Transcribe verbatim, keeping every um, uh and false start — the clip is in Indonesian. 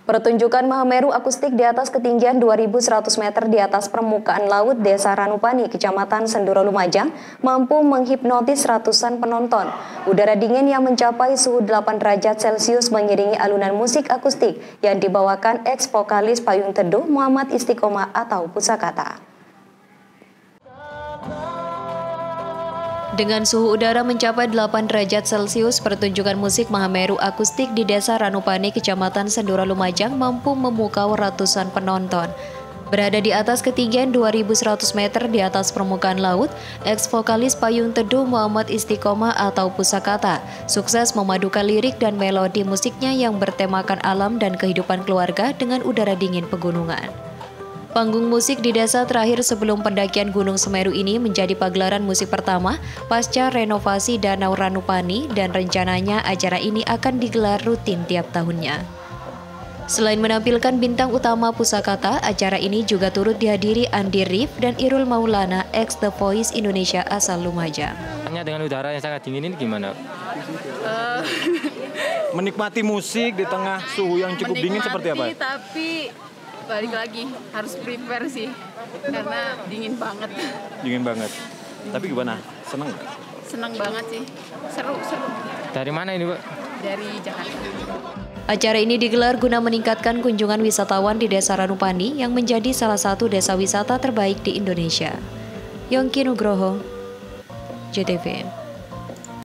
Pertunjukan Mahameru akustik di atas ketinggian dua ribu seratus meter di atas permukaan laut Desa Ranupani, Kecamatan Senduro Lumajang, mampu menghipnotis ratusan penonton. Udara dingin yang mencapai suhu delapan derajat Celcius mengiringi alunan musik akustik yang dibawakan eks-vokalis Payung Teduh Muhammad Istiqomah atau Pusakata. Dengan suhu udara mencapai delapan derajat Celcius, pertunjukan musik Mahameru akustik di Desa Ranupani, Kecamatan Senduro Lumajang mampu memukau ratusan penonton. Berada di atas ketinggian dua ribu seratus meter di atas permukaan laut, eks-vokalis Payung Teduh Muhammad Istiqomah atau Pusakata sukses memadukan lirik dan melodi musiknya yang bertemakan alam dan kehidupan keluarga dengan udara dingin pegunungan. Panggung musik di desa terakhir sebelum pendakian Gunung Semeru ini menjadi pagelaran musik pertama pasca renovasi Danau Ranupani dan rencananya acara ini akan digelar rutin tiap tahunnya. Selain menampilkan bintang utama Pusakata, acara ini juga turut dihadiri Andi Rif dan Irul Maulana, ex The Voice Indonesia asal Lumajang. Dengan udara yang sangat dingin ini gimana? Uh, Menikmati musik di tengah suhu yang cukup dingin seperti apa? Tapi balik lagi harus prepare sih karena dingin banget. Dingin banget. Tapi gimana? Seneng nggak? Seneng banget sih. Seru seru. Dari mana ini, Pak? Dari Jakarta. Acara ini digelar guna meningkatkan kunjungan wisatawan di Desa Ranupani yang menjadi salah satu desa wisata terbaik di Indonesia. Yongki Nugroho, J T V.